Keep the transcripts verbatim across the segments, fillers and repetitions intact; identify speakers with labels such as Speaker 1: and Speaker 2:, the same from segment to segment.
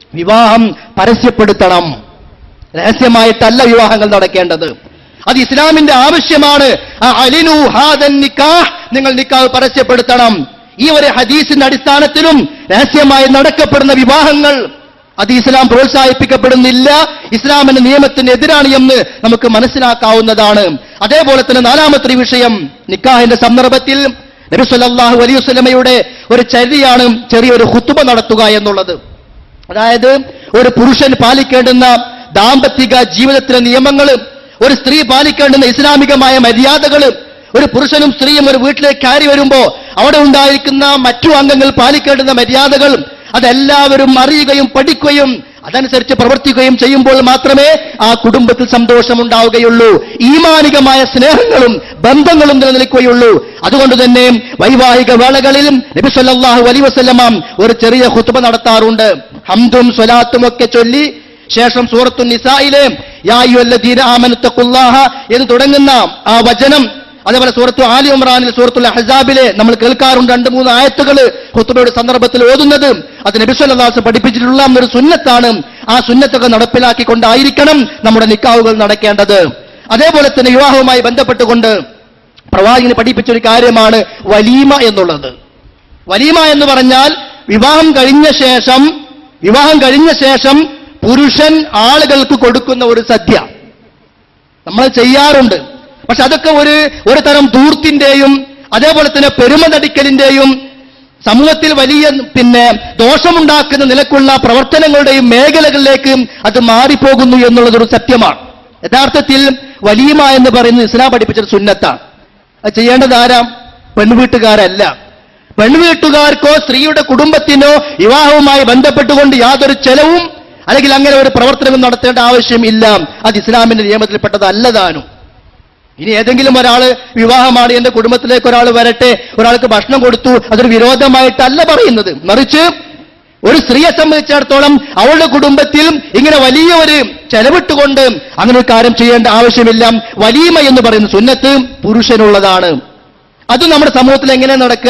Speaker 1: വിവാഹം പരസ്യപ്പെടുത്തണം. രഹസ്യമായിട്ടല്ല വിവാഹങ്ങൾ നടക്കേണ്ടത്. അത് ഇസ്ലാമിന്റെ ആവശ്യമാണ്. അലിനു ഹാദൻ നിക്കാഹ്, നിങ്ങൾ നിക്കാഹ് പരസ്യപ്പെടുത്തണം. ഈ ഒരു ഹദീസിന്റെ അടിസ്ഥാനത്തിലും രഹസ്യമായി നടക്കപ്പെടുന്ന വിവാഹങ്ങൾ അത് ഇസ്ലാം പ്രോത്സാഹിപ്പിക്കപ്പെടുന്നില്ല, ഇസ്ലാമിന്റെ നിയമത്തിന് എതിരാണ് എന്ന് നമുക്ക് മനസ്സിലാക്കാവുന്നതാണ്. അതേപോലെ തന്നെ നാലാമത്തെ വിഷയം, നിക്കാഹിന്റെ സന്ദർഭത്തിൽ നബി സല്ലല്ലാഹു അലൈഹി വസല്ലമയുടെ ഒരു ചര്യയാണ് ചെറിയൊരു ഖുതുബ നടത്തുക എന്നുള്ളത്. അതായത് ഒരു പുരുഷൻ പാലിക്കേണ്ടുന്ന ദാമ്പത്തിക ജീവിതത്തിലെ നിയമങ്ങൾ, ഒരു സ്ത്രീ പാലിക്കേണ്ടുന്ന ഇസ്ലാമികമായ മര്യാദകൾ, ഒരു പുരുഷനും സ്ത്രീയും ഒരു വീട്ടിലേക്ക് കയറി വരുമ്പോ അവിടെ ഉണ്ടായിരിക്കുന്ന മറ്റു അംഗങ്ങൾ പാലിക്കേണ്ടുന്ന മര്യാദകൾ അതെല്ലാവരും അറിയുകയും പഠിക്കുകയും അതനുസരിച്ച് പ്രവർത്തിക്കുകയും ചെയ്യുമ്പോൾ മാത്രമേ ആ കുടുംബത്തിൽ സന്തോഷമുണ്ടാവുകയുള്ളൂ, ഈമാനികമായ സ്നേഹങ്ങളും ബന്ധങ്ങളും നിലനിൽക്കുകയുള്ളൂ. അതുകൊണ്ട് തന്നെ വൈവാഹിക വേളകളിലും നബി സല്ലല്ലാഹു അലൈഹി വസല്ലമ ഒരു ചെറിയ ഖുതുബ നടത്താറുണ്ട്. ഹംദും സ്വലാത്തും ഒക്കെ ചൊല്ലി ശേഷം സൂറത്തു നിസായിലെ യാ അയ്യുഹല്ലദീന ആമനു തഖുല്ലാഹ എന്ന് തുടങ്ങുന്ന ആ വചനം, അതേപോലെ സൂറത്തു ആലി ഇംറാനിൽ സൂറത്തുൽ അഹ്സാബിലെ നമ്മൾ കേൾക്കാറുണ്ട് രണ്ട് മൂന്ന് ആയത്തുകൾ ഖുതുബയുടെ സന്ദർഭത്തിൽ ഓതുന്നത്. അത് നബി സല്ലല്ലാഹു അലൈഹി വസല്ലം പഠിപ്പിച്ചിട്ടുള്ള ഒരു സുന്നത്താണ്. ആ സുന്നത്തൊക്കെ നടപ്പിലാക്കിക്കൊണ്ടായിരിക്കണം നമ്മുടെ നിക്കാഹുകൾ നടക്കേണ്ടത്. അതേപോലെ തന്നെ വിവാഹവുമായി ബന്ധപ്പെട്ടുകൊണ്ട് പ്രവാചകൻ പഠിപ്പിച്ചൊരു കാര്യമാണ് വലീമ എന്നുള്ളത്. വലീമ എന്ന് പറഞ്ഞാൽ വിവാഹം കഴിഞ്ഞ ശേഷം വിവാഹം കഴിഞ്ഞ ശേഷം പുരുഷൻ ആളുകൾക്ക് കൊടുക്കുന്ന ഒരു സദ്യ നമ്മൾ ചെയ്യാറുണ്ട്. പക്ഷെ അതൊക്കെ ഒരു ഒരു തരം ധൂർത്തിന്റെയും അതേപോലെ തന്നെ പെരുമ നടിക്കലിന്റെയും സമൂഹത്തിൽ വലിയ പിന്നെ ദോഷമുണ്ടാക്കുന്ന നിലക്കുള്ള പ്രവർത്തനങ്ങളുടെയും മേഖലകളിലേക്ക് അത് മാറിപ്പോകുന്നു എന്നുള്ളതൊരു സത്യമാണ്. യഥാർത്ഥത്തിൽ വലീമ എന്ന് പറയുന്നത് ഇസ്ലാം പഠിപ്പിച്ചൊരു സുന്നത്താണ്. അത് ചെയ്യേണ്ടത് ആരാ? പെൺവീട്ടുകാരല്ല. പെൺവീട്ടുകാർക്കോ സ്ത്രീയുടെ കുടുംബത്തിനോ വിവാഹവുമായി ബന്ധപ്പെട്ടുകൊണ്ട് യാതൊരു ചെലവും അല്ലെങ്കിൽ അങ്ങനെ ഒരു പ്രവർത്തനവും നടത്തേണ്ട ആവശ്യം ഇല്ല. അത് ഇസ്ലാമിന്റെ നിയമത്തിൽപ്പെട്ടതല്ലതാനും. ഇനി ഏതെങ്കിലും ഒരാള് വിവാഹമാണ്, എന്റെ കുടുംബത്തിലേക്ക് ഒരാൾ വരട്ടെ, ഒരാൾക്ക് ഭക്ഷണം കൊടുത്തു, അതൊരു വിരോധമായിട്ടല്ല പറയുന്നത്. മറിച്ച് ഒരു സ്ത്രീയെ സംബന്ധിച്ചിടത്തോളം അവളുടെ കുടുംബത്തിൽ ഇങ്ങനെ വലിയ ഒരു ചെലവിട്ടുകൊണ്ട് അങ്ങനെ ഒരു കാര്യം ചെയ്യേണ്ട ആവശ്യമില്ല. വലീമ എന്ന് പറയുന്ന സുന്നത്ത് പുരുഷനുള്ളതാണ്. അത് നമ്മുടെ സമൂഹത്തിൽ എങ്ങനെ നടക്കുക?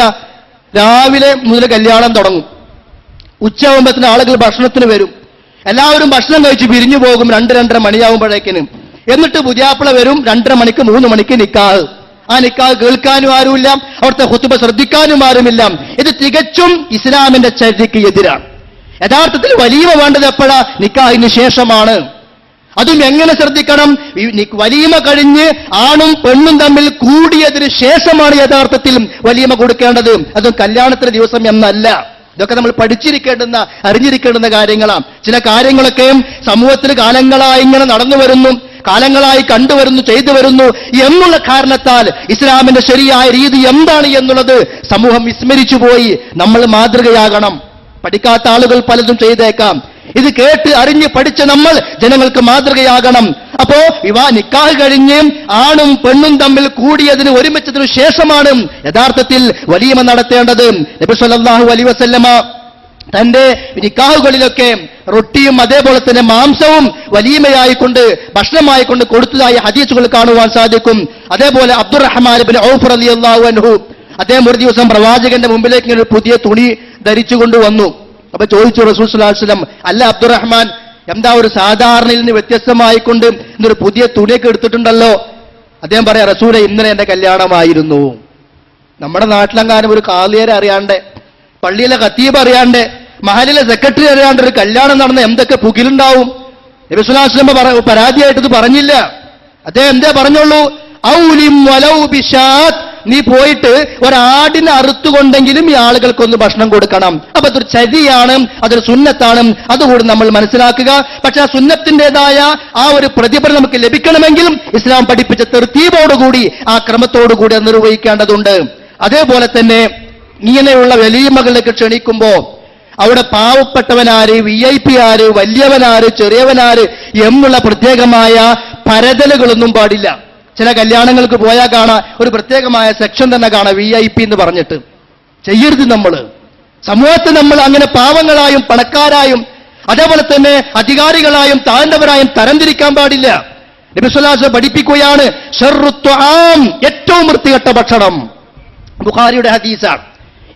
Speaker 1: രാവിലെ മുതൽ കല്യാണം തുടങ്ങും, ഉച്ചയാകുമ്പോഴത്തിന് ആളുകൾ ഭക്ഷണത്തിന് വരും, എല്ലാവരും ഭക്ഷണം കഴിച്ച് പിരിഞ്ഞു പോകും രണ്ട് രണ്ടര മണിയാകുമ്പോഴേക്കിന്. എന്നിട്ട് പുതിയാപ്പിള വരും, രണ്ടര മണിക്ക് മൂന്ന് മണിക്ക് നിക്കാഹ്. ആ നിക്കാഹ് കേൾക്കാനും ആരുമില്ല, അവിടുത്തെ ഖുതുബ ശ്രദ്ധിക്കാനും ആരുമില്ല. ഇത് തികച്ചും ഇസ്ലാമിന്റെ ചര്യയ്ക്ക് എതിരാണ്. യഥാർത്ഥത്തിൽ വലീമ വേണ്ടത് എപ്പോഴാ? നിക്കാഹിന് ശേഷമാണ്. അതും എങ്ങനെ ശ്രദ്ധിക്കണം? വലീമ കഴിഞ്ഞ് ആണും പെണ്ണും തമ്മിൽ കൂടിയതിന് ശേഷമാണ് യഥാർത്ഥത്തിൽ വലീമ കൊടുക്കേണ്ടത്. അതും കല്യാണത്തിന്റെ ദിവസം എന്നല്ല. ഇതൊക്കെ നമ്മൾ പഠിച്ചിരിക്കേണ്ടുന്ന അറിഞ്ഞിരിക്കേണ്ടുന്ന കാര്യങ്ങളാണ്. ചില കാര്യങ്ങളൊക്കെ സമൂഹത്തിന് കാലങ്ങളായി ഇങ്ങനെ നടന്നു വരുന്നു, കാലങ്ങളായി കണ്ടുവരുന്നു, ചെയ്തു വരുന്നു എന്നുള്ള കാരണത്താൽ ഇസ്ലാമിന്റെ ശരിയായ രീതി എന്താണ് എന്നുള്ളത് സമൂഹം വിസ്മരിച്ചു പോയി. നമ്മൾ മാതൃകയാകണം. പഠിക്കാത്ത ആളുകൾ പലതും ചെയ്തേക്കാം. ഇത് കേട്ട് അറിഞ്ഞ് പഠിച്ച നമ്മൾ ജനങ്ങൾക്ക് മാതൃകയാകണം. അപ്പോ വിവാ നിക്കാഹ് കഴിഞ്ഞ് ആണും പെണ്ണും തമ്മിൽ കൂടിയതിന് ഒരുമിച്ചതിനു ശേഷമാണ് യഥാർത്ഥത്തിൽ വലീമ നടത്തേണ്ടത്. നബി സല്ലല്ലാഹു അലൈഹി വസല്ലമ തന്റെ നിക്കാഹുകളിലൊക്കെ റൊട്ടിയും അതേപോലെ തന്നെ മാംസവും വലീമയായിക്കൊണ്ട് ഭക്ഷണമായിക്കൊണ്ട് കൊടുത്തതായി ഹദീസുകൾ കാണുവാൻ സാധിക്കും. അതേപോലെ അബ്ദുറഹ്മാൻ ഇബ്നു ഔഫ് റളിയല്ലാഹു അൻഹു അദ്ദേഹം ഒരു ദിവസം പ്രവാചകന്റെ മുമ്പിലേക്ക് ഇങ്ങനെ ഒരു പുതിയ തുണി ധരിച്ചുകൊണ്ട് വന്നു. അപ്പൊ ചോദിച്ചു റസൂൽ സ്വല്ലല്ലാഹു അലൈഹി വസല്ലം, അല്ല അബ്ദുറഹ്മാൻ, എന്താ ഒരു സാധാരണയിൽ നിന്ന് വ്യത്യസ്തമായിക്കൊണ്ട് ഇന്നൊരു പുതിയ തുണിയൊക്കെ എടുത്തിട്ടുണ്ടല്ലോ? അദ്ദേഹം പറയാ, റസൂലെ, ഇന്നലെ എന്റെ കല്യാണമായിരുന്നു. നമ്മുടെ നാട്ടിലെങ്ങാനും ഒരു കാളിയരെ അറിയാണ്ട്, പള്ളിയിലെ ഖത്തീബ് അറിയാണ്ട്, മഹലിലെ സെക്രട്ടറി അറിയാണ്ട് ഒരു കല്യാണം നടന്ന എന്തൊക്കെ പുകിലുണ്ടാവും? നബി സ്വല്ലല്ലാഹു അലൈഹി വസല്ലം പരാതിയായിട്ട് ഇത് പറഞ്ഞില്ല. അദ്ദേഹം എന്തേ പറഞ്ഞുള്ളൂ? ഔലിം വലൗ ബിശാത്ത്, നീ പോയിട്ട് ഒരാടിനെ അറുത്തുകൊണ്ടെങ്കിലും ഈ ആളുകൾക്കൊന്ന് ഭക്ഷണം കൊടുക്കണം. അപ്പൊ അതൊരു ചര്യയാണ്, അതൊരു സുന്നത്താണ്. അതുകൂടി നമ്മൾ മനസ്സിലാക്കുക. പക്ഷെ ആ സുന്നത്തിൻ്റെതായ ആ ഒരു പ്രതിഫലം നമുക്ക് ലഭിക്കണമെങ്കിലും ഇസ്ലാം പഠിപ്പിച്ച തെർത്തീബോടുകൂടി ആ ക്രമത്തോടുകൂടി അത് നിർവഹിക്കേണ്ടതുണ്ട്. അതേപോലെ തന്നെ ഇങ്ങനെയുള്ള വലീമകളിലേക്ക് ക്ഷണിക്കുമ്പോ അവിടെ പാവപ്പെട്ടവനാര്, വി ഐ പി ആര്, വലിയവനാര്, ചെറിയവനാര് എന്നുള്ള പ്രത്യേകമായ പരതലുകളൊന്നും പാടില്ല. ചില കല്യാണങ്ങൾക്ക് പോയാൽ കാണാം ഒരു പ്രത്യേകമായ സെക്ഷൻ തന്നെ കാണാം, വി ഐ പി എന്ന് പറഞ്ഞിട്ട്. ചെയ്യരുത്. നമ്മൾ സമൂഹത്തെ നമ്മൾ അങ്ങനെ പാവങ്ങളായും പണക്കാരായും അതേപോലെ തന്നെ അധികാരികളായും താഴ്ന്നവരായും തരംതിരിക്കാൻ പാടില്ല. നബി സ്വല്ലല്ലാഹു അലൈഹി വസല്ലം പഠിപ്പിക്കുകയാണ്, ശർറു ത്വആം, ഏറ്റവും വൃത്തികെട്ട ഭക്ഷണം. ബുഖാരിയുടെ ഹദീസാണ്.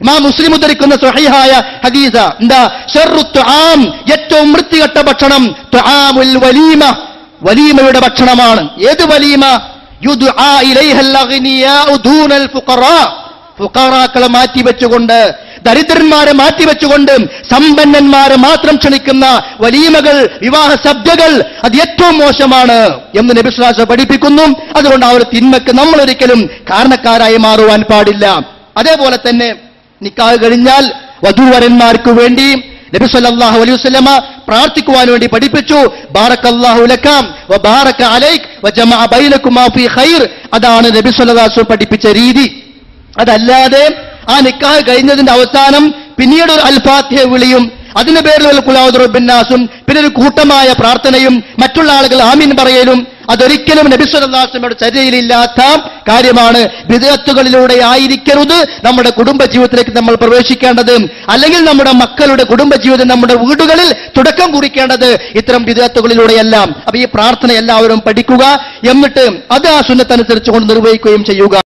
Speaker 1: ഇമാം മുസ്ലിം ഉദ്ധരിക്കുന്ന സ്വഹീഹായ ഹദീസ എന്താ? ശർറു തുആം, ഏറ്റവും വൃത്തികെട്ട ഭക്ഷണം തുആമുൽ വലീമ, വലീമയുടെ ഭക്ഷണമാണ്. ഏത് വലീമ? യുദ്ആ ഇലൈഹൽ അഗ്നിയാഉ ദൂനൽ ഫുഖറാ, ഫുഖറാക്കളെ മാറ്റിവെച്ചുകൊണ്ട്, ദരിദ്രന്മാരെ മാറ്റിവെച്ചുകൊണ്ട് സമ്പന്നന്മാരെ മാത്രം ക്ഷണിക്കുന്ന വലീമകൾ, വിവാഹ സദ്യകൾ, അത് ഏറ്റവും മോശമാണ് എന്ന് നബി സ്വല്ലല്ലാഹു അലൈഹി വസല്ലം പഠിപ്പിക്കുന്നു. അതുകൊണ്ട് ആ ഒരു തിന്മയ്ക്ക് നമ്മൾ ഒരിക്കലും കാരണക്കാരായി മാറുവാൻ പാടില്ല. അതേപോലെ തന്നെ നിക്കാഹ് കഴിഞ്ഞാൽ വധൂവരന്മാർക്ക് വേണ്ടി നബി സല്ലല്ലാഹു അലൈഹി വസല്ലമ പ്രാർത്ഥിക്കുവാൻ വേണ്ടി പഠിപ്പിച്ചു. ബാറക്കല്ലാഹു ലകം വ ബാറക അലൈക വ ജമഅ ബൈനകുമാ ഫീ ഖൈർ. അതാണ് നബി സല്ലല്ലാഹു അലൈഹി വസല്ലം പഠിപ്പിച്ച രീതി. അതല്ലാതെ ആ നിക്കാഹ് കഴിഞ്ഞതിന്റെ അവസാനം പിന്നീട് ഒരു അൽഫാത്തിഹ വിളിയും അതിന്റെ പേരിൽ ഒരു ഖുൽ അഊദു ബിന്നാസും പിന്നെ ഒരു കൂട്ടമായ പ്രാർത്ഥനയും മറ്റുള്ള ആളുകൾ ആമീൻ പറയലും അതൊരിക്കലും നബി സല്ലല്ലാഹു അലൈഹി വസല്ലമയുടെ ചര്യയിലില്ലാത്ത കാര്യമാണ്. ബിദ്അത്തുകളിലൂടെ ആയിരിക്കരുത് നമ്മുടെ കുടുംബ ജീവിതത്തിലേക്ക് നമ്മൾ പ്രവേശിക്കേണ്ടത്, അല്ലെങ്കിൽ നമ്മുടെ മക്കളുടെ കുടുംബ ജീവിതം നമ്മുടെ വീടുകളിൽ തുടക്കം കുറിക്കേണ്ടത് ഇത്തരം ബിദ്അത്തുകളിലൂടെയെല്ലാം. അപ്പൊ ഈ പ്രാർത്ഥന എല്ലാവരും പഠിക്കുക, എന്നിട്ട് അത് ആ സുന്നത്തനുസരിച്ച് കൊണ്ട് നിർവഹിക്കുകയും ചെയ്യുക.